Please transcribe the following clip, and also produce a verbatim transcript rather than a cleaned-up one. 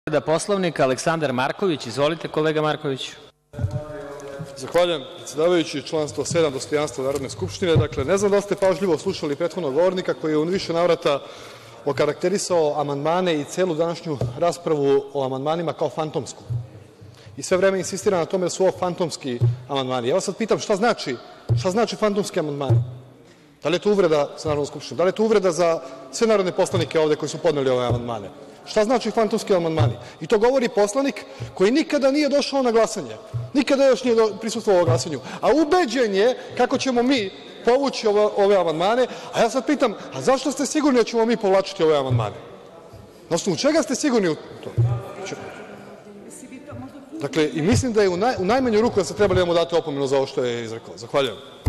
Povreda Poslovnika, Aleksandar Marković. Izvolite, kolega Markoviću. Zahvaljujem, predsedavajući. Član sto sedam, dostojanstvo Narodne skupštine. Dakle, ne znam da li ste pažljivo slušali prethodnog govornika koji je u više navrata okarakterisao amandmane i celu današnju raspravu o amandmanima kao fantomsku i sve vreme insistira na tome da su ovo fantomski amandmani. Ja vas sad pitam šta znači, šta znači fantomski amandmani? Da li je to uvreda za Narodnu skupštinu? Da li je to uvreda za sve narodne poslanike ovde koji su podneli ove amandmane? Šta znači fantomski amandmani? I to govori poslanik koji nikada nije došao na glasanje, nikada još nije prisustvovao glasanju, a ubeđen je kako ćemo mi povući ove amandmane. A ja sad pitam, a zašto ste sigurni da ćemo mi povlačiti ove amandmane? Na osnovu čega ste sigurni u to? Dakle, i mislim da je u najmanju ruku da ste trebali da mu date opomenu za ovo što je izrekao. Zahvaljujem.